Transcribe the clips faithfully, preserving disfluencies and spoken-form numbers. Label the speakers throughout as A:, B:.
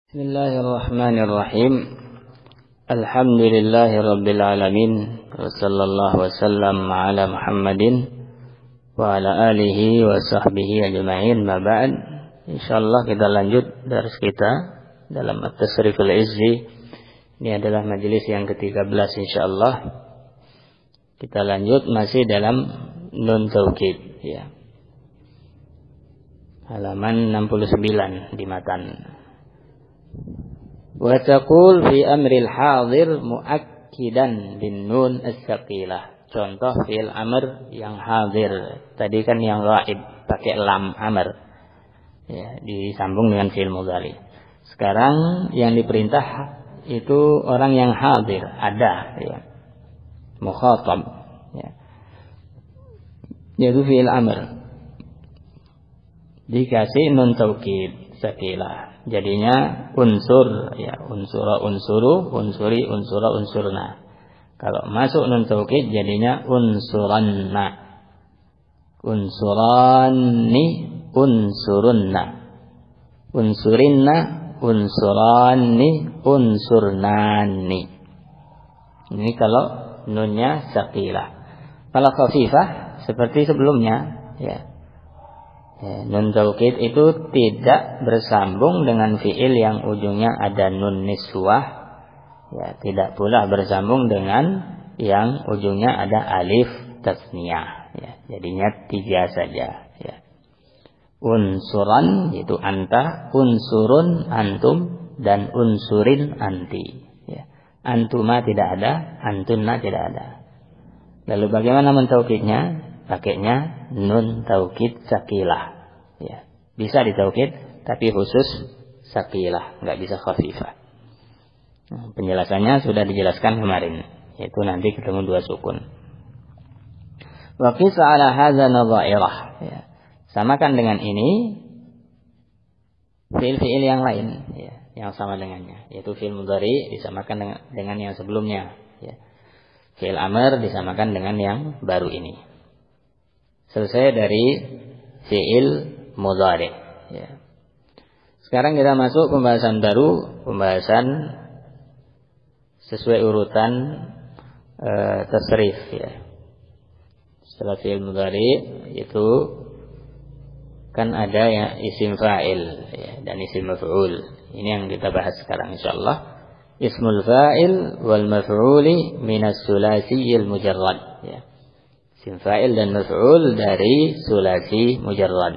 A: Bismillahirrahmanirrahim. Alhamdulillahirabbil alamin. Wassallallahu wasallam ala Muhammadin wa ala alihi wa sahbihi ajma'in. Ma ba'd. Insyaallah kita lanjut dars kita dalam At-Tasriful Izzi. Ini adalah majelis yang ketiga belas insyaallah. Kita lanjut masih dalam Nun Taukid ya. Halaman enam puluh sembilan di matan. Wa taqul fi amril hadir muakkidan bin nun as-saqilah. Contoh fi'il amr yang hadir. Tadi kan yang ghaib pakai lam amr. Ya, disambung dengan fi'il mudhari. Sekarang yang diperintah itu orang yang hadir, ada ya. Mukhatab ya. Yaitu fi'il amr. Dikasih nun taukid saqilah. Jadinya unsur ya, unsura unsuru, unsuri unsura unsurna. Kalau masuk nun taukid jadinya unsuranna. Unsurani unsurunna. Unsurinna unsurani unsurnani. Ini kalau nunnya saqilah. Kalau khafifah seperti sebelumnya ya. Ya, nun taukid itu tidak bersambung dengan fiil yang ujungnya ada nun niswah, ya, tidak pula bersambung dengan yang ujungnya ada alif tasniyah, ya, jadinya tiga saja. Ya. Unsuran yaitu anta, unsurun antum, dan unsurin anti. Ya. Antuma tidak ada, antunna tidak ada. Lalu bagaimana mentaukidnya? Pakainya nun taukid saqilah. Ya, bisa ditaukid tapi khusus saqilah, enggak bisa khafifah. Nah, penjelasannya sudah dijelaskan kemarin, yaitu nanti ketemu dua sukun. Wa qis ala hadza nadhairah. Ya. Samakan dengan ini fiil-fiil yang lain ya, yang sama dengannya, yaitu fiil mudhari disamakan dengan, dengan yang sebelumnya ya. Fiil amr disamakan dengan yang baru ini. Selesai dari fi'il mudhari ya. Sekarang kita masuk pembahasan baru, pembahasan sesuai urutan e, tasrif ya. Setelah fi'il mudhari itu kan ada ya isim fa'il ya, dan isim maf'ul. Ini yang kita bahas sekarang insyaallah. Ismul fa'il wal maf'uli minas sulasiyil mujarrad ya. Isim fa'il dan maf'ul dari sulasi mujarrad.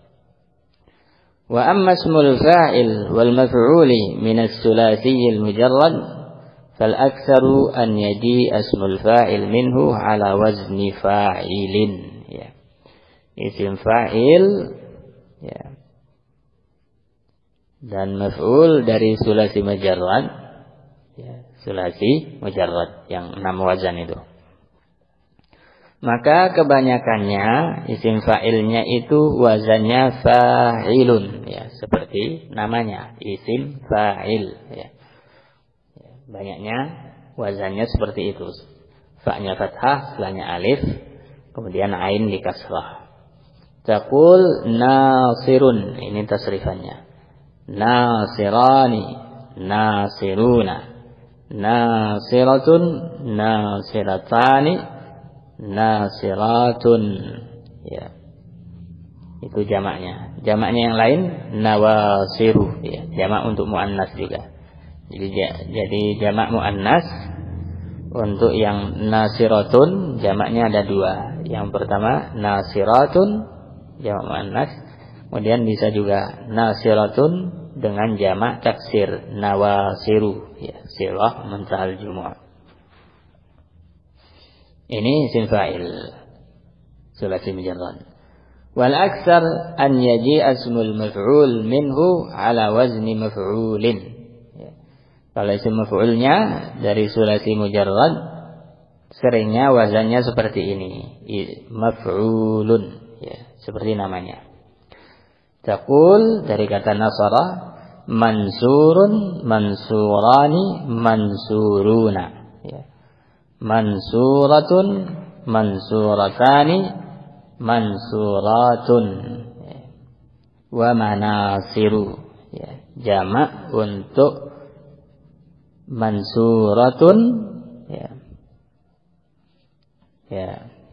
A: Wa amma ismul fa'il wal maf'uli min as-sulasiyil mujarrad fal aktsaru an yaji ismul fa'il minhu ala wazni fa'ilin ya. Isim fa'il ya. Dan maf'ul dari sulasi mujarrad ya, sulasi mujarrad yang enam wazan itu. Maka kebanyakannya isim fa'ilnya itu wazannya fa'ilun ya, seperti namanya isim fa'il ya. Banyaknya wazannya seperti itu. Fa'nya fathah, setelahnya alif, kemudian ain di kasrah. Taqul nasirun, ini tasrifannya. Nasirani, nasiruna. Nasiratun, nasiratani, nasiratun ya, itu jamaknya. Jamaknya yang lain nawasiru ya, jamak untuk muannas juga. Jadi jadi jamak muannas untuk yang nasiratun jamaknya ada dua. Yang pertama nasiratun jamak muannas, kemudian bisa juga nasiratun dengan jamak taksir nawasiru ya, silah muntahal jumu'ah. Ini isim fa'il sulasi mujarrad. Wal aktsar an yaji ismul maf'ul minhu ala wazni maf'ulin ya. Kalau isim maf'ulnya dari sulasi mujarrad seringnya wazannya seperti ini, maf'ulun ya, seperti namanya. Taqul dari kata nasara mansurun mansurani mansuruna ya. Mansuratun mansuratani mansuratun wa manasiru ya. jamak untuk mansuratun, ya. Ya.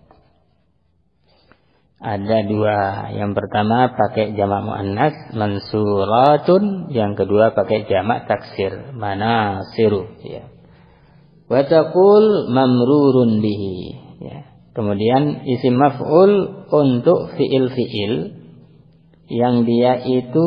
A: Ada dua. Yang pertama pakai jamak muannas mansuratun, yang kedua pakai jamak taksir manasiru, ya. Wa taqul mamrurun bihi, ya. Kemudian isim maf'ul untuk fiil-fiil yang dia itu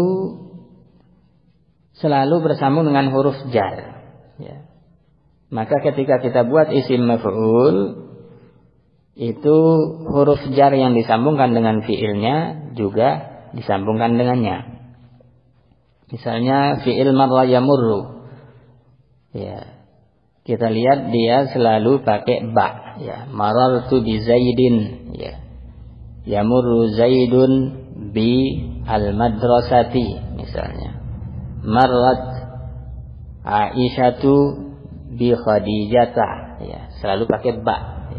A: selalu bersambung dengan huruf jar, ya. Maka ketika kita buat isim maf'ul, itu huruf jar yang disambungkan dengan fiilnya juga disambungkan dengannya. Misalnya fiil marra yamurru, ya, kita lihat dia selalu pakai ba, ya. Marartu bi Zaidin, ya. Yamurru Zaidun bi al madrasati, misalnya. Marrat Aisyatu bi Khadijata, ya. Selalu pakai ba,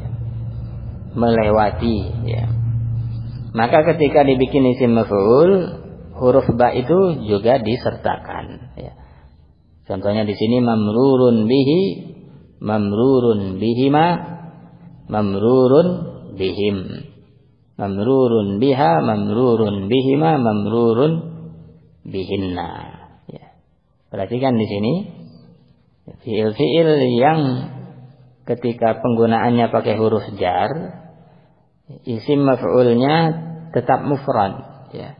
A: melewati, ya. Maka ketika dibikin isim maf'ul, huruf ba itu juga disertakan, ya. Contohnya di sini mamrurun bihi, mamrurun bihima, mamrurun bihim, mamrurun biha, mamrurun bihima, mamrurun bihinna, ya. Perhatikan di sini fiil-fiil yang ketika penggunaannya pakai huruf jar, isim maf'ulnya tetap mufrad, ya.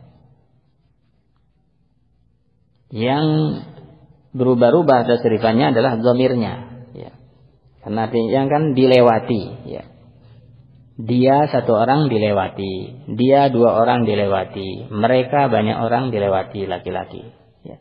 A: Yang berubah-ubah tasrifannya adalah dhamirnya, ya. Karena yang kan dilewati, ya. Dia satu orang dilewati, dia dua orang dilewati, mereka banyak orang dilewati laki-laki, ya.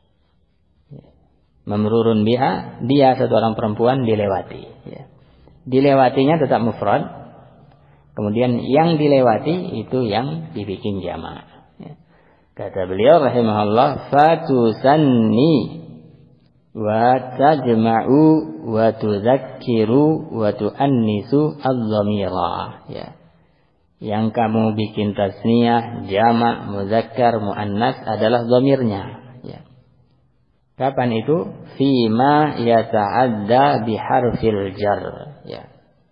A: Mamrurun biha, dia satu orang perempuan dilewati, ya. Dilewatinya tetap mufrad. Kemudian yang dilewati itu yang dibikin jamak, ya. Kata beliau rahimahullah, fatusanni wa tajma'u wa tudzakiru wa tuannisu adh-dhamira, ya. Yang kamu bikin tasniyah, jamak, muzakkar, muannas adalah dhamirnya, ya. Kapan itu? Fima yata'adda biharfil jar, ya.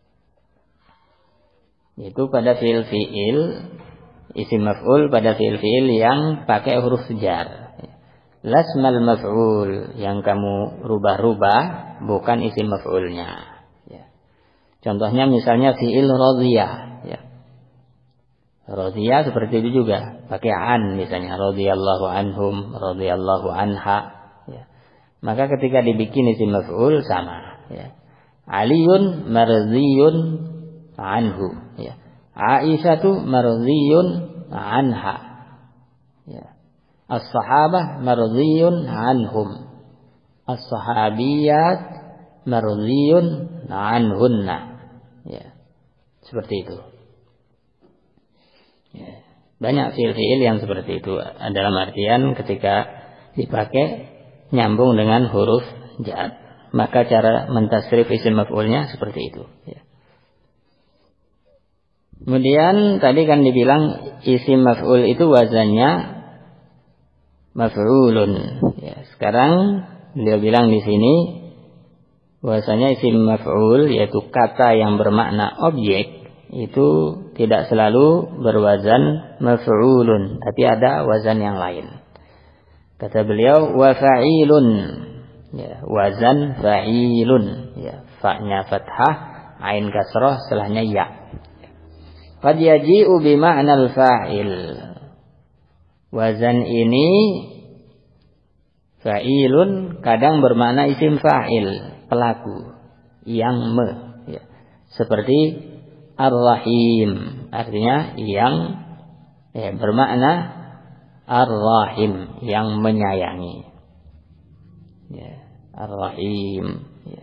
A: Itu pada fiil-fiil isim maf'ul, pada fiil-fiil yang pakai huruf jar. Lasmal maf'ul yang kamu rubah-rubah bukan isim maf'ulnya, ya. Contohnya misalnya fiil radhiyah, ya. Radhiyah seperti itu juga pakai an, misalnya radhiyallahu anhum, radhiyallahu anha, ya. Maka ketika dibikin isim maf'ul sama, ya. Aliyun mardhiyun anhu, ya. Aisyatu mardhiyun anha, ya. As-sahabah mardhiyun anhum, as-sahabiyat mardhiyun anhunna, ya. Seperti itu, ya. Banyak fiil-fiil yang seperti itu, dalam artian ketika dipakai nyambung dengan huruf jar, maka cara mentasrif isim maf'ulnya seperti itu, ya. Kemudian tadi kan dibilang isim maf'ul itu wazannya maf'ulun, ya. Sekarang beliau bilang di sini bahwasanya isim maf'ul yaitu kata yang bermakna objek itu tidak selalu berwazan maf'ulun, tapi ada wazan yang lain. Kata beliau wa fa'ilun, ya, wazan fa'ilun, ya, fa-nya fathah, ain kasrah, setelahnya ya. Qad yaji'u bi ma'nal fa'il. Wazan ini fa'ilun kadang bermakna isim fa'il, pelaku yang me, ya. Seperti ar-rahim, artinya yang, ya, bermakna ar-rahim, yang menyayangi, ya, ar-rahim, ya.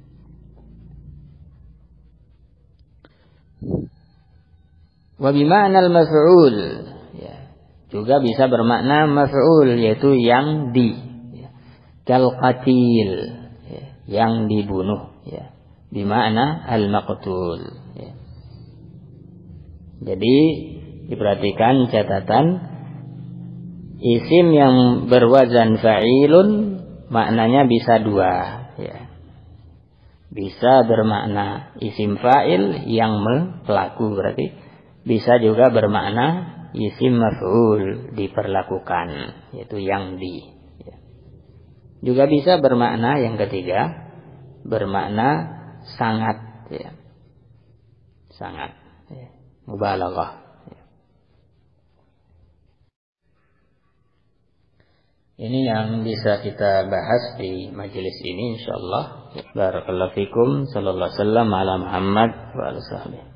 A: Wa bima'na al-maf'ul, ya, juga bisa bermakna maf'ul, yaitu yang di, ya. Kal qatil, ya, yang dibunuh, ya. Bima'na al-maqtul, ya. Jadi diperhatikan catatan, Isim yang berwazan fa'ilun maknanya bisa dua, ya. Bisa bermakna isim fa'il yang pelaku berarti, bisa juga bermakna isim maf'ul diperlakukan, yaitu yang di. Ya. Juga bisa bermakna yang ketiga, bermakna sangat, ya. Sangat, ya. Mubalaghah. Ini yang bisa kita bahas di majelis ini insyaallah. Barakallahu fikum. Sallallahu alaihi wasallam ala Muhammad wa alihi wasallam.